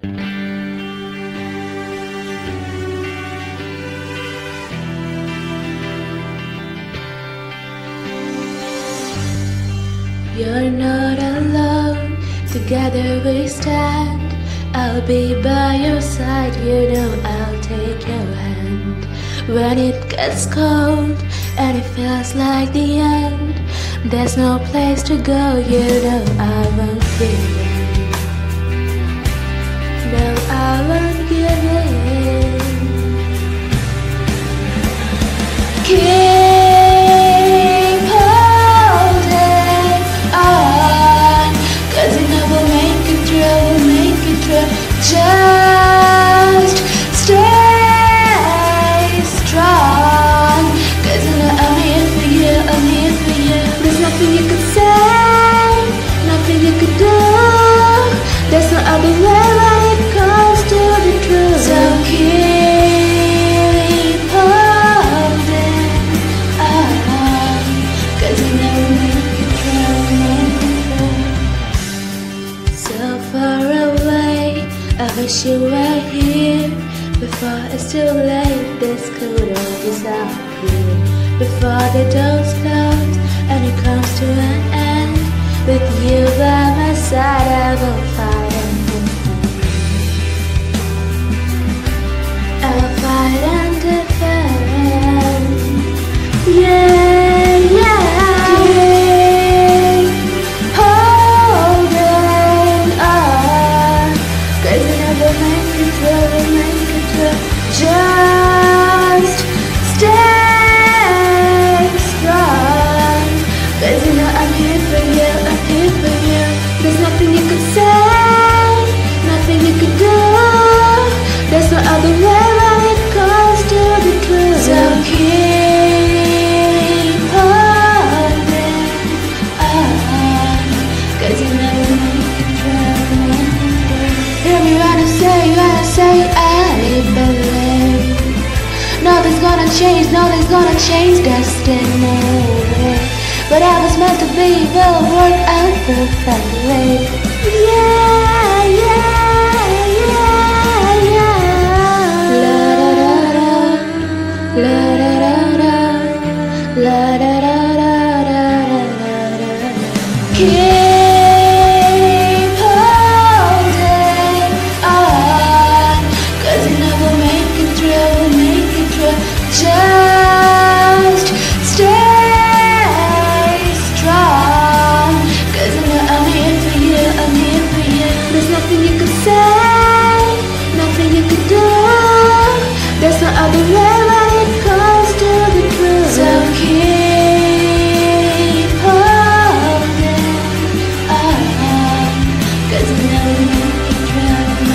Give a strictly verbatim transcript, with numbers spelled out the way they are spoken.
You're not alone, together we stand. I'll be by your side, you know I'll take your hand. When it gets cold and it feels like the end, there's no place to go, you know I won't give in. No, I won't give in. Keep holding on, 'cause you know we'll make it through, we'll make it through. Just stay strong, 'cause you know I'm here for you, I'm here for you. There's nothing you could say, nothing you could do. There's no other way when it comes to the truth. So keep holding on, 'cause you know we'll make it through, make it through. So far away, I wish you were here. Before it's too late, this could all disappear. Before the doors close and it comes to an end, with you by my side I will fight and defend. I will fight and defend. Yeah, yeah. Keep holding on, 'cause you never make it through, we make it through. Just stay strong, 'cause you know I'm here for you, I'm here for you. There's nothing you could say, nothing you could do. There's no other way when it comes to the truth. So keep holding on, 'cause you know we'll make it through, make it through. Hear me when I say, when I say I believe. Nothing's gonna change, nothing's gonna change destiny. But I was meant to be, will work out perfectly. Yeah, yeah, yeah, yeah. La da da da, la da da da, la da da da da da da. Keep holding on, 'cause you know we'll make it through, we'll make it through. Just stay strong, 'cause you know I'm here for you, I'm here for you. There's nothing you could say, nothing you could do. There's no other way when it comes to the truth. So keep holding on, 'cause you know we'll make it through.